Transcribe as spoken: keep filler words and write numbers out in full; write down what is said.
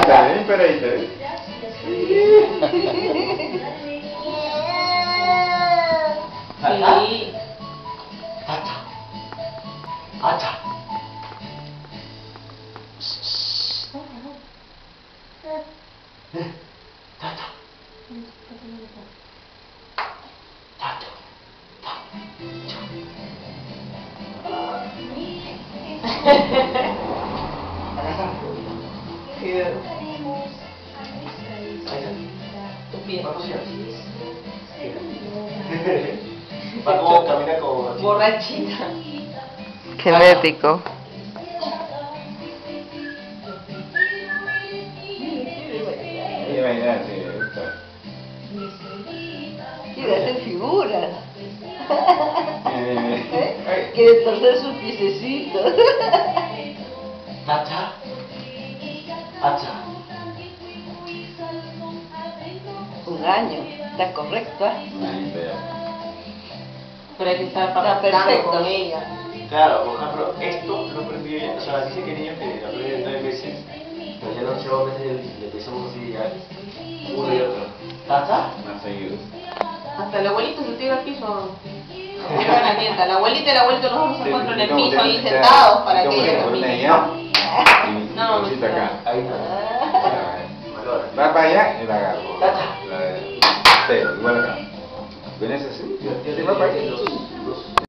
Espera, espera, espera. Sí. Tacha. Tacha. Tacha. Tacha. Tu pie. Va como, camina como... Borrachita. Genético. Imagínate, esto. Quiere hacer figuras. Eh, Quiere torcer sus piececitos. Tacha. Tacha. Un año. Está correcto, ¿eh? ahí está. Pero hay que estar Está practicando perfecto. con ella. Claro, por ejemplo, esto lo aprendí ella. O sea, dice que el niño que lo aprende nueve veces, pero ya no lleva veces le empezamos así ya. Uno y otro. ¿Tacha? Más seguido. Hasta el abuelito se tira al piso. Era la nieta. La abuelita y el abuelito los dos se encuentran en el piso ahí sentados para que ella camine. Y No, cosita acá. Ahí está. Valora. Va para allá y la agarro. Tacha. La de... Sí, igual acá. ¿Vienes así? Yo- yo Sí, va para allá. los- los-